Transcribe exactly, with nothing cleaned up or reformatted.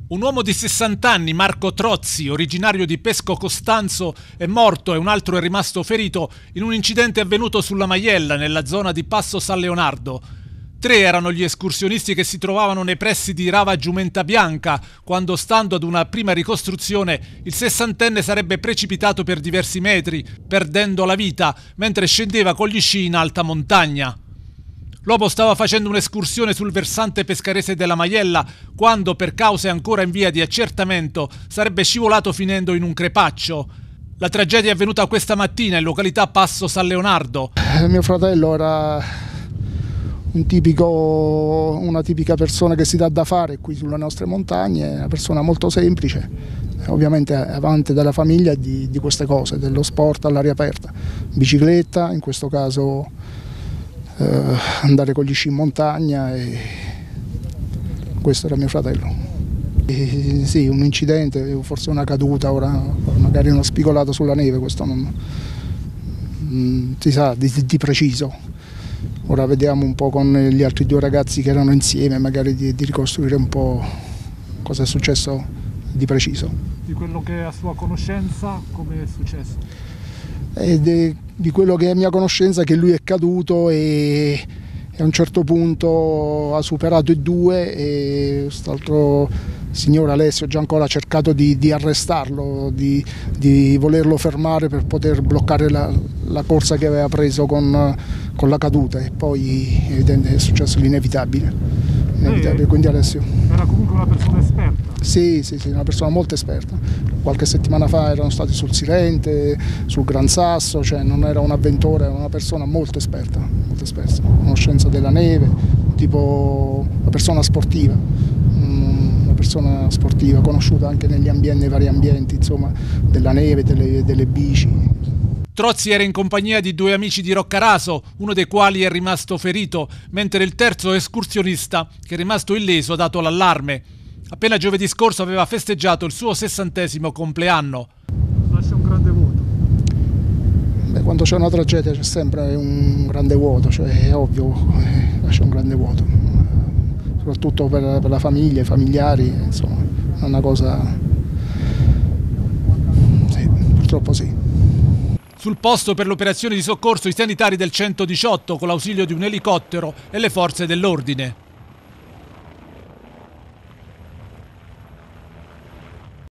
Un uomo di sessanta anni, Marco Trozzi, originario di Pesco Costanzo, è morto e un altro è rimasto ferito in un incidente avvenuto sulla Maiella, nella zona di Passo San Leonardo. Tre erano gli escursionisti che si trovavano nei pressi di Rava Giumenta Bianca, quando, stando ad una prima ricostruzione, il sessantenne sarebbe precipitato per diversi metri, perdendo la vita, mentre scendeva con gli sci in alta montagna. L'uomo stava facendo un'escursione sul versante pescarese della Maiella quando, per cause ancora in via di accertamento, sarebbe scivolato finendo in un crepaccio. La tragedia è avvenuta questa mattina in località Passo San Leonardo. Eh, mio fratello era un tipico, una tipica persona che si dà da fare qui sulle nostre montagne, una persona molto semplice, ovviamente amante della famiglia e di, di queste cose, dello sport all'aria aperta, bicicletta, in questo caso Uh, andare con gli sci in montagna, e questo era mio fratello. E, sì, un incidente, forse una caduta, ora magari uno spigolato sulla neve, questo non mm, si sa di, di preciso. Ora vediamo un po' con gli altri due ragazzi che erano insieme, magari di, di ricostruire un po' cosa è successo di preciso. Di quello che è a sua conoscenza, come è successo? E de, di quello che è a mia conoscenza, che lui è caduto e, e a un certo punto ha superato i due, e quest'altro signore Alessio Giancola ha cercato di, di arrestarlo, di, di volerlo fermare per poter bloccare la, la corsa che aveva preso con, con la caduta, e poi è successo l'inevitabile. Quindi Alessio era comunque una persona esperta? Sì, sì, sì, una persona molto esperta. Qualche settimana fa erano stati sul Sirente, sul Gran Sasso, cioè non era un avventore, era una persona molto esperta, molto esperta, conoscenza della neve, tipo una persona sportiva, una persona sportiva conosciuta anche negli ambienti, nei vari ambienti, insomma, della neve, delle, delle bici. Trozzi era in compagnia di due amici di Roccaraso, uno dei quali è rimasto ferito, mentre il terzo escursionista, che è rimasto illeso, ha dato l'allarme. Appena giovedì scorso aveva festeggiato il suo sessantesimo compleanno. Lascia un grande vuoto. Beh, quando c'è una tragedia c'è sempre un grande vuoto, cioè è ovvio, eh, lascia un grande vuoto, soprattutto per, per la famiglia, i familiari, insomma, è una cosa, sì, purtroppo sì. Sul posto per l'operazione di soccorso i sanitari del centodiciotto con l'ausilio di un elicottero e le forze dell'ordine.